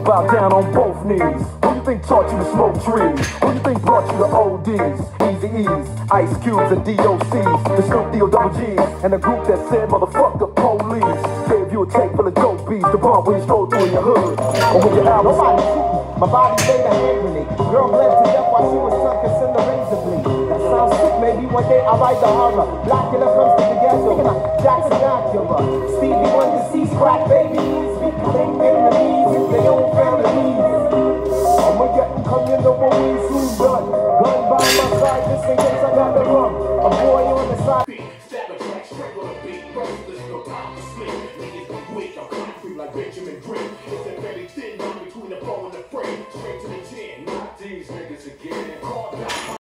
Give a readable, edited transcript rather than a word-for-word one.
bow down on both knees. Who you think taught you to smoke trees? Who you think brought you to ODs, Easy E's, Ice Cubes, and DOCs, the Snoop D-O double G's, and the group that said motherfuck the police? Gave you a tape full of dope beats to bump when you stroll through in your hood, or when your album. Nobody shooting. My body made a hand grenade. Girl bled to death while she was sunk in the razor blade. That sounds sick. Maybe one day I'll write the horror. Blackula comes to the ghetto. Jackson Acura. Stevie Wonder sees crack babies. They enemies in their own families. I'ma get come in the one we soon done. Gun by my side just in case I got the rum. A boy on the side.